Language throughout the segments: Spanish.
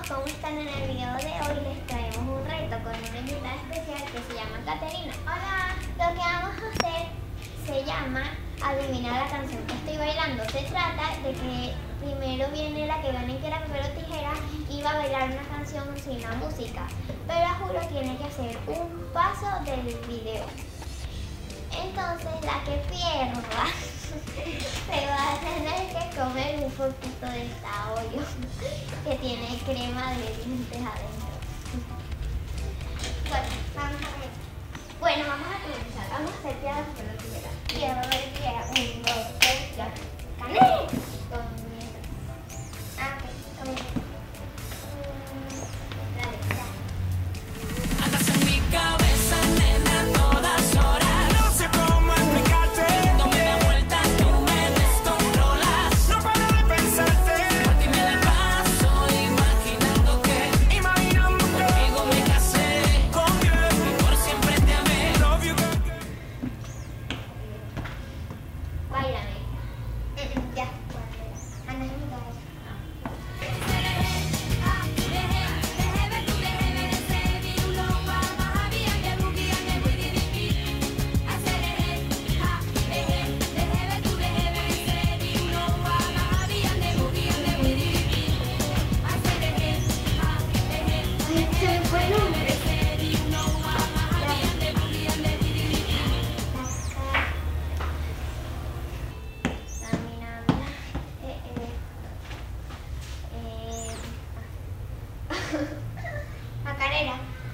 ¿cómo están? En el video de hoy les traemos un reto con una invitada especial que se llama Caterina. Hola. Lo que vamos a hacer se llama adivinar la canción que estoy bailando. Se trata de que primero viene la que gane piedra, papel o tijera y va a bailar una canción sin la música. Pero a juro tiene que hacer un paso del video. Entonces la que pierda se va a tener que comer un poquito de esta olla que tiene crema de dientes adentro. Bueno, vamos a comenzar. Vamos a hacer piedra, papel o tijera. Piedra, papel, tijera. 1, 2, 3, ya. ¡Gané! Comienza. Ah, ok, comienza. Dale, ya. Andas en mi cabeza, nena, a todas horas. No sé cómo explicarte. No me da vuelta, tú me descontrolas. No paro de pensarte. Por ti me la paso imaginando que contigo me casé. Y por siempre te amé. Báilame. Ya. Anda en mi cabeza. Macarena.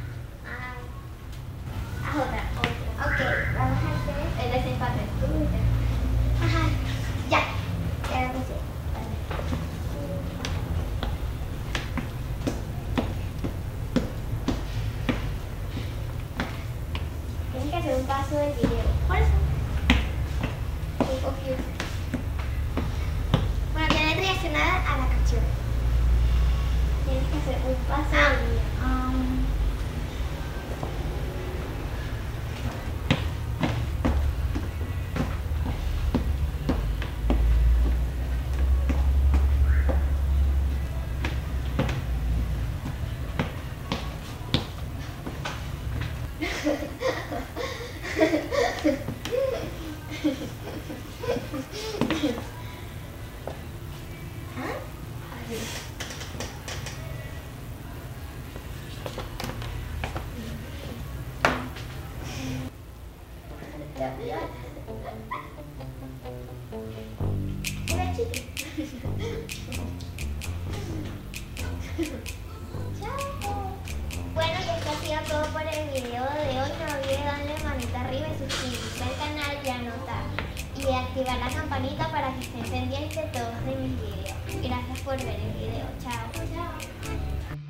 Haz otra. Ok, vamos a hacer el desempate. Ajá. Ya. Ya lo puse. Tienes que hacer un paso del video. Por eso. Muy confuso. Bueno, tienes que reaccionar a la canción. Tienes que hacer un paso del video. Una chica. Chao. Bueno, y esto ha sido todo por el video de hoy. No olvides darle manita arriba y suscribirse al canal y anotar. Y activar la campanita para que estén pendientes de todos de mis videos. Gracias por ver el video. Chao. Chao.